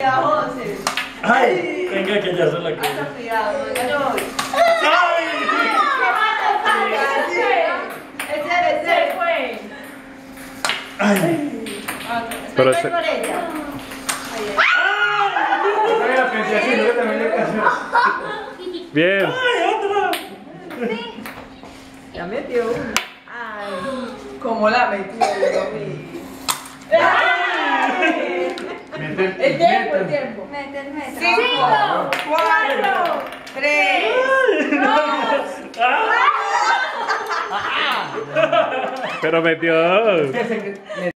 José. Ay, venga que ya se la Hasta cago. cuidado, venga, yo voy. ¡Ay! Ese fue. ¡Ay! Pero Estoy ese- por ella. Yo la pensé así, yo también le pensé. Bien. ¡Ay, otra! Ya metió uno. Ay, ¿cómo la metió? Dios mío. El tiempo, el tiempo. Mete. 5, 4, 3, 2. ¡Ah! Pero metió. Ese que-